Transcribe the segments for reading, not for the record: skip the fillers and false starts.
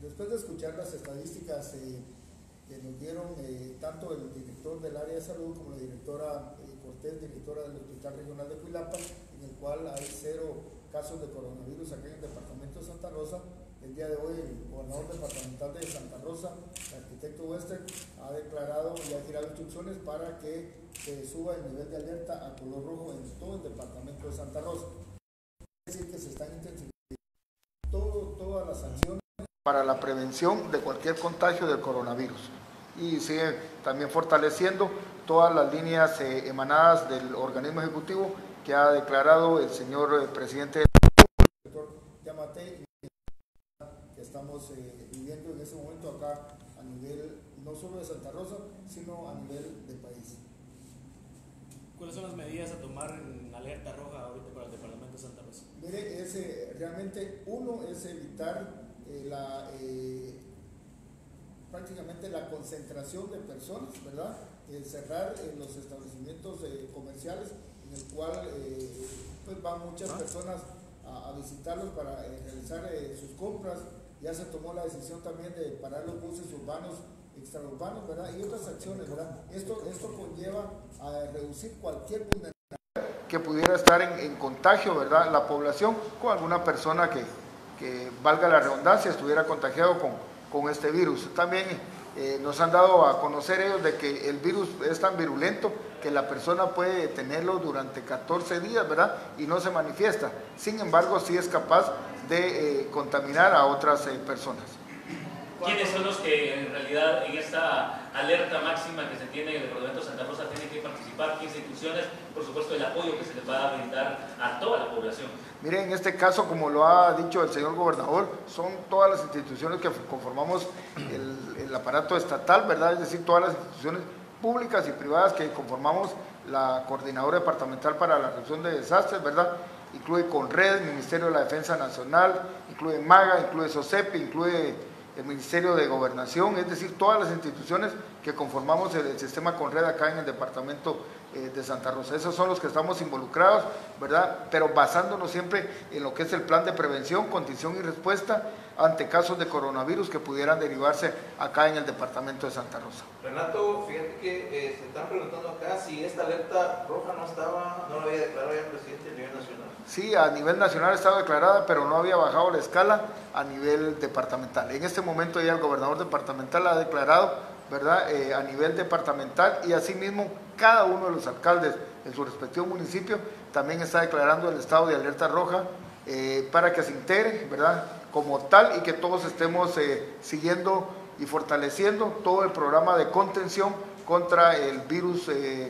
Después de escuchar las estadísticas que nos dieron tanto el director del área de salud como la directora Cortés, directora del Hospital Regional de Cuilapa, en el cual hay 0 casos de coronavirus aquí en el departamento de Santa Rosa. El día de hoy el gobernador departamental de Santa Rosa, el arquitecto Wester, ha declarado y ha girado instrucciones para que se suba el nivel de alerta a color rojo en todo el departamento de Santa Rosa. Es decir, que se están intensificando todas las acciones para la prevención de cualquier contagio del coronavirus, y sigue también fortaleciendo todas las líneas emanadas del organismo ejecutivo que ha declarado el señor presidente del doctor Yamatei, que estamos viviendo en ese momento acá a nivel no solo de Santa Rosa, sino a nivel del país. ¿Cuáles son las medidas a tomar en alerta roja ahorita para el departamento de Santa Rosa? Mire, realmente uno es evitar prácticamente la concentración de personas, ¿verdad? Cerrar los establecimientos comerciales en el cual pues van muchas personas a visitarlos para realizar sus compras. Ya se tomó la decisión también de parar los buses urbanos, extraurbanos, ¿verdad? Y otras acciones, ¿verdad? Esto conlleva a reducir cualquier vulnerabilidad que pudiera estar en contagio, ¿verdad? La población con alguna persona que valga la redundancia, estuviera contagiado con este virus. También nos han dado a conocer ellos de que el virus es tan virulento que la persona puede tenerlo durante 14 días, ¿verdad? Y no se manifiesta. Sin embargo, sí es capaz de contaminar a otras personas. ¿Quiénes son los que en realidad en esta alerta máxima que se tiene en el departamento de Santa Rosa tienen que participar? ¿Qué instituciones? Por supuesto, el apoyo que se les va a brindar a toda la población. Mire, en este caso, como lo ha dicho el señor gobernador, son todas las instituciones que conformamos el aparato estatal, ¿verdad? Es decir, todas las instituciones públicas y privadas que conformamos la Coordinadora Departamental para la Reducción de Desastres, ¿verdad? Incluye CONRED, Ministerio de la Defensa Nacional, incluye MAGA, incluye SOCEPI, incluye el Ministerio de Gobernación, es decir, todas las instituciones que conformamos el sistema CONRED acá en el departamento de Santa Rosa. Esos son los que estamos involucrados, ¿verdad? Pero basándonos siempre en lo que es el plan de prevención, contención y respuesta ante casos de coronavirus que pudieran derivarse acá en el departamento de Santa Rosa. Renato, fíjate que se están preguntando acá si esta alerta roja no lo había declarado ya el presidente a nivel nacional. Sí, a nivel nacional estaba declarada, pero no había bajado la escala a nivel departamental. En este momento ya el gobernador departamental ha declarado, ¿verdad?, a nivel departamental, y asimismo cada uno de los alcaldes en su respectivo municipio también está declarando el estado de alerta roja para que se integre, ¿verdad?, como tal, y que todos estemos siguiendo y fortaleciendo todo el programa de contención contra el virus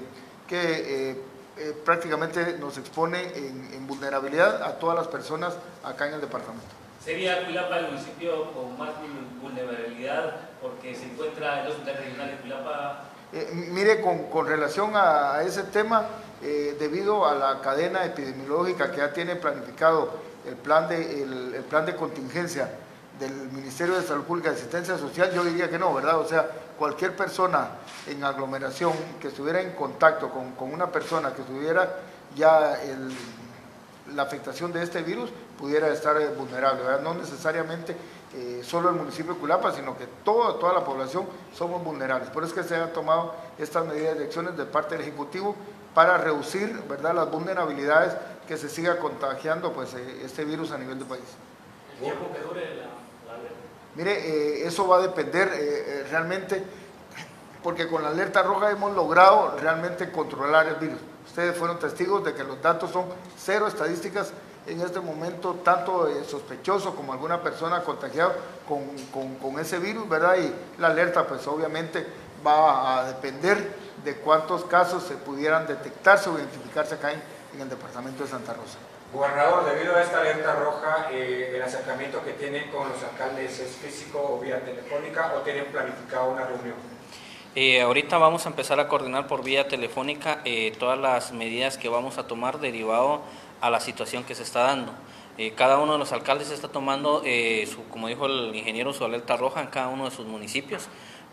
que prácticamente nos expone en vulnerabilidad a todas las personas acá en el departamento. ¿Sería Cuilapa el municipio con más vulnerabilidad porque se encuentra el Hospital Regional de Cuilapa? Mire, con relación a ese tema, debido a la cadena epidemiológica que ya tiene planificado el plan de contingencia del Ministerio de Salud Pública y Asistencia Social, yo diría que no, ¿verdad? O sea, cualquier persona en aglomeración que estuviera en contacto con una persona que tuviera ya la afectación de este virus pudiera estar vulnerable, ¿verdad? No necesariamente solo el municipio de Cuilapa, sino que toda la población somos vulnerables. Por eso es que se han tomado estas medidas de acciones de parte del Ejecutivo para reducir, ¿verdad?, las vulnerabilidades que se siga contagiando pues este virus a nivel del país. ¿El tiempo que dure la alerta? Mire, eso va a depender realmente, porque con la alerta roja hemos logrado realmente controlar el virus. Ustedes fueron testigos de que los datos son 0 estadísticas en este momento, tanto sospechoso como alguna persona contagiada con ese virus, ¿verdad? Y la alerta pues obviamente va a depender de cuántos casos se pudieran detectarse o identificarse acá en el departamento de Santa Rosa. Gobernador, debido a esta alerta roja, el acercamiento que tienen con los alcaldes es físico o vía telefónica, o tienen planificado una reunión. Ahorita vamos a empezar a coordinar por vía telefónica todas las medidas que vamos a tomar derivado a la situación que se está dando. Cada uno de los alcaldes está tomando, como dijo el ingeniero, su alerta roja en cada uno de sus municipios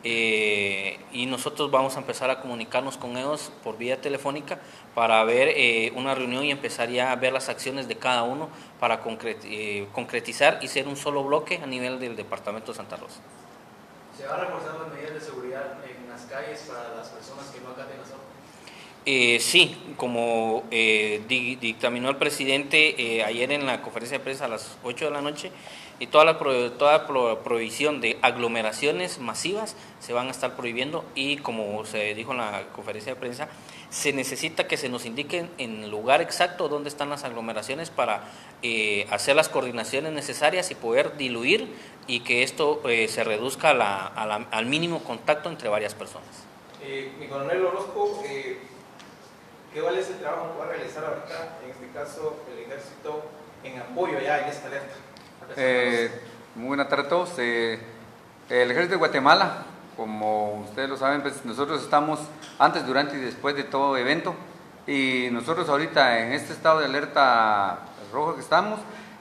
y nosotros vamos a empezar a comunicarnos con ellos por vía telefónica para ver una reunión y empezar ya a ver las acciones de cada uno para concretizar y ser un solo bloque a nivel del departamento de Santa Rosa. ¿Se van a reforzar las medidas de seguridad en las calles para las personas que no acaten las órdenes? Sí, como dictaminó el presidente ayer en la conferencia de prensa a las 8 de la noche, y toda prohibición de aglomeraciones masivas se van a estar prohibiendo, y como se dijo en la conferencia de prensa, se necesita que se nos indiquen en el lugar exacto dónde están las aglomeraciones para hacer las coordinaciones necesarias y poder diluir y que esto se reduzca al mínimo contacto entre varias personas. Mi coronel Orozco, ¿cuál es el trabajo que va a realizar ahorita, en este caso, el ejército en apoyo ya en esta alerta? Muy buenas tardes a todos. El ejército de Guatemala, como ustedes lo saben, pues nosotros estamos antes, durante y después de todo evento, y nosotros ahorita en este estado de alerta roja que estamos,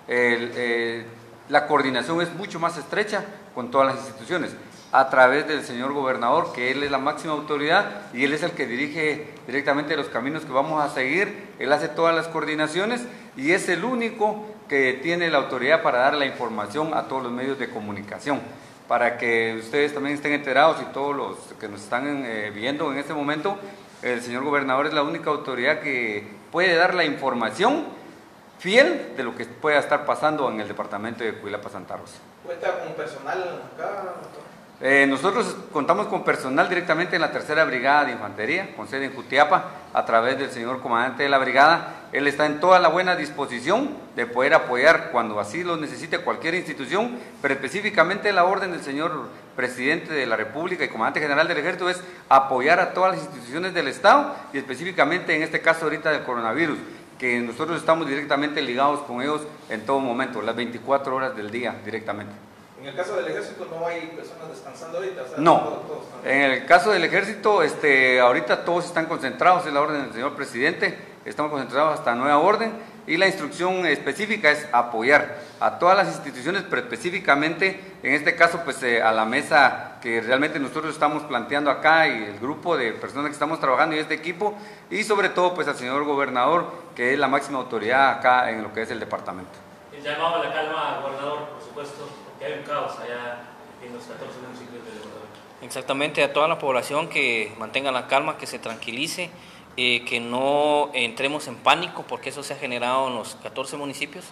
la coordinación es mucho más estrecha con todas las instituciones, a través del señor gobernador, que él es la máxima autoridad y él es el que dirige directamente los caminos que vamos a seguir. Él hace todas las coordinaciones y es el único que tiene la autoridad para dar la información a todos los medios de comunicación, para que ustedes también estén enterados, y todos los que nos están viendo en este momento, el señor gobernador es la única autoridad que puede dar la información fiel de lo que pueda estar pasando en el departamento de Cuilapa, Santa Rosa. ¿Cuenta con personal acá? Nosotros contamos con personal directamente en la 3ª Brigada de Infantería, con sede en Jutiapa, a través del señor comandante de la brigada. Él está en toda la buena disposición de poder apoyar cuando así lo necesite cualquier institución, pero específicamente la orden del señor presidente de la República y comandante general del Ejército es apoyar a todas las instituciones del Estado, y específicamente en este caso ahorita del coronavirus, que nosotros estamos directamente ligados con ellos en todo momento, las 24 horas del día directamente. En el caso del ejército no hay personas descansando ahorita, o sea, no. Todos En el caso del ejército, ahorita todos están concentrados, es la orden del señor presidente, estamos concentrados hasta nueva orden, y la instrucción específica es apoyar a todas las instituciones, pero específicamente en este caso pues a la mesa que realmente nosotros estamos planteando acá, y el grupo de personas que estamos trabajando y este equipo, y sobre todo pues al señor gobernador, que es la máxima autoridad acá en lo que es el departamento. El llamado a la calma, gobernador, por supuesto, porque hay un caos allá en los 14 municipios del Ecuador. Exactamente, a toda la población que mantenga la calma, que se tranquilice, que no entremos en pánico, porque eso se ha generado en los 14 municipios.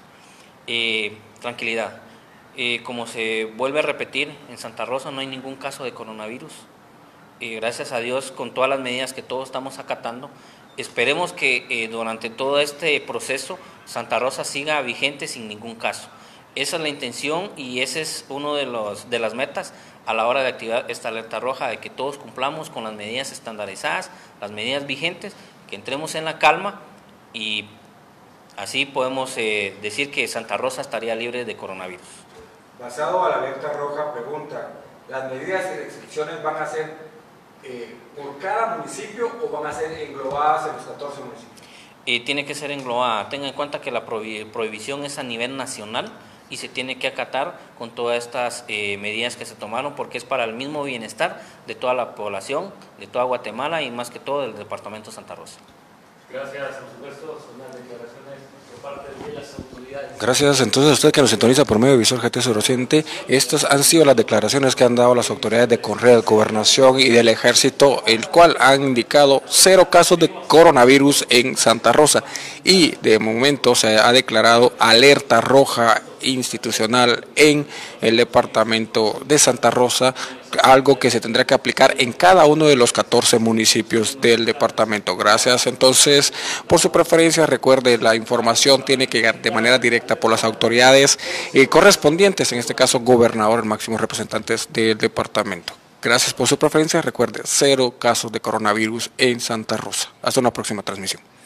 Tranquilidad. Como se vuelve a repetir, en Santa Rosa no hay ningún caso de coronavirus. Gracias a Dios, con todas las medidas que todos estamos acatando, esperemos que durante todo este proceso Santa Rosa siga vigente sin ningún caso. Esa es la intención y ese es uno de las metas a la hora de activar esta alerta roja, de que todos cumplamos con las medidas estandarizadas, las medidas vigentes, que entremos en la calma, y así podemos decir que Santa Rosa estaría libre de coronavirus. Basado a la alerta roja, pregunta, ¿las medidas y restricciones van a ser por cada municipio o van a ser englobadas en los 14 municipios? Tiene que ser englobada. Tenga en cuenta que la prohibición es a nivel nacional y se tiene que acatar con todas estas medidas que se tomaron, porque es para el mismo bienestar de toda la población, de toda Guatemala y más que todo del departamento de Santa Rosa. Gracias, por supuesto, son las declaraciones por parte de las autoridades. Gracias entonces a usted que nos sintoniza por medio de Visor GT Suroccidente. Estas han sido las declaraciones que han dado las autoridades de Conred, Gobernación y del Ejército, el cual han indicado 0 casos de coronavirus en Santa Rosa, y de momento se ha declarado alerta roja institucional en el departamento de Santa Rosa, algo que se tendrá que aplicar en cada uno de los 14 municipios del departamento. Gracias entonces por su preferencia. Recuerde, la información tiene que llegar de manera directa por las autoridades correspondientes, en este caso gobernador, máximos representantes del departamento. Gracias por su preferencia. Recuerde, 0 casos de coronavirus en Santa Rosa. Hasta una próxima transmisión.